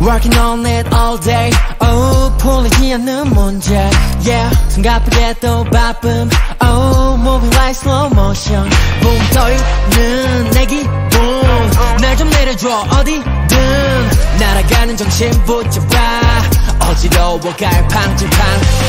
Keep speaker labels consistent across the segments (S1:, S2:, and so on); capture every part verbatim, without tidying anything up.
S1: Working on it all day oh 풀리지 않는 문제 yeah 숨가쁘게 또 바쁨 oh moving like slow motion 붕 떠있는 내 기분 날 좀 내려줘 어디든 날아가는 정신 붙잡아 어지러워 갈팡질팡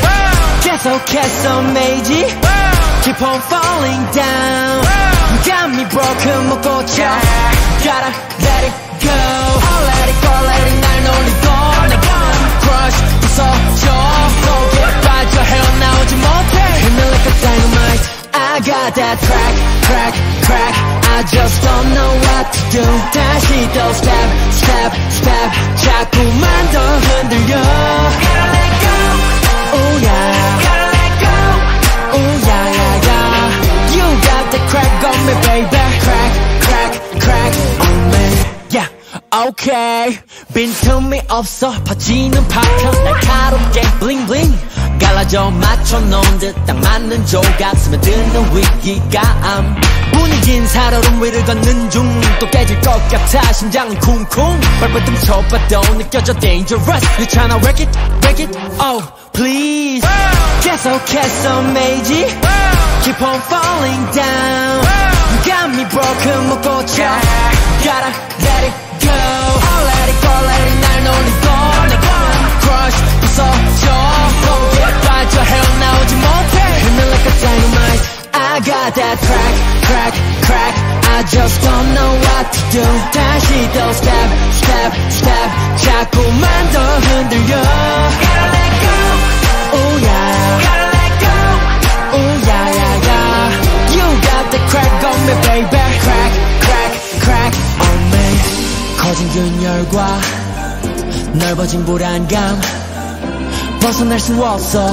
S1: 계속해서 헤매이지 Keep on falling down You got me broken 못 고쳐 Gotta let it go 얼레리꼴레리 날 놀리고 내가 crush 부서져 속에 빠져 헤어나오지 못해 Hit me like a dynamite I got that crack, crack, crack I just don't know what to do 다시 또 step, step, step 자꾸만 더 흔들려 Gotta let go Oh yeah Gotta let go Oh yeah, yeah, yeah You got the crack on me baby Crack, crack, crack on me Yeah, okay 빈틈이 없어 퍼지는 파편 날카롭게 bling-bling 갈라져 맞춰놓은 듯 딱 맞는 조각 스며드는 위기감 분위기는 살얼음 위를 걷는 중 또 깨질 것 같아 심장은 쿵쿵 발버둥 쳐봐도 느껴져 dangerous You tryna wreck it, wreck it, oh please 계속해서 헤매이지 Keep on falling down You got me broken 못 고쳐 Gotta let it go 얼레리꼴레리 날 놀리고 내가 crush 부서져 속에 빠져 헤어나오지 못해 Hit me like a dynamite I got that crack, crack, crack I just don't know what to do 다시 또 step, step, step 자꾸만 더 흔들려 Gotta let go Oh yeah Gotta let go Oh yeah, yeah, yeah You got the crack on me baby Crack, crack, crack on me 커진 균열과 넓어진 불안감 벗어날 수 없어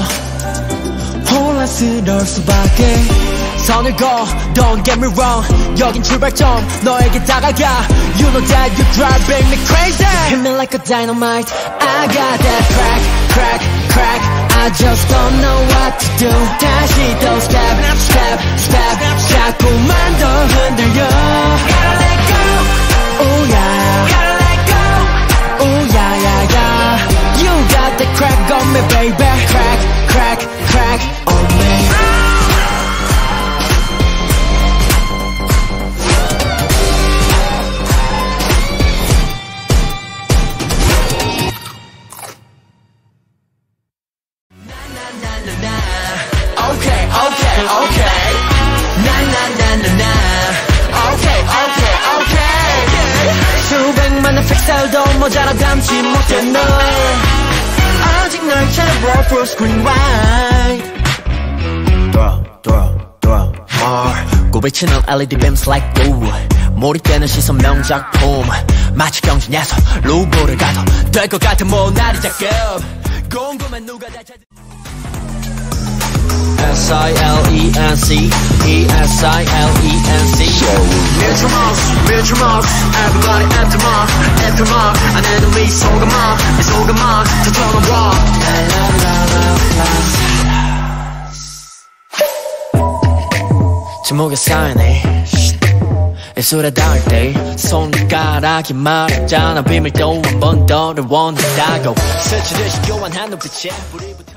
S1: 혼란스러울 수밖에 선을 그어 Don't get me wrong 여긴 출발점 너에게 다가가 You know that you driving me crazy Hit me like a dynamite I got that crack, crack, crack I just don't know what to do 다시 또 step, step, step 자꾸만 더 흔들려 Gotta let go Oh yeah Gotta let go Oh yeah, yeah, yeah You got the crack on me baby Crack, crack, crack on me Okay, okay, okay. Na na na na na. Okay, okay, okay. 수백만의 픽셀도 모자라 담지 못해 널. 아직 널 찾아 roll full screen wide. 돌아, 돌아, 돌아. more. 고비치는 엘이디 beams like blue. 몰입되는 시선 명작품. 마치 경진에서 로고를 가도 될 것 같은 모나리 작업. 궁금한 누가 다 찾은. S I L E N C E S I L E N C Mute your mouth, mute your mouth Everybody enter my, enter my 안에는 미소가마, 미소가마 더 쳐다봐 지목에 쌓이네 입술에 닿을 때 손가락이 말했잖아 비밀도 한 번 더를 원한다고 스치듯이 교환한 눈빛에 불이 붙어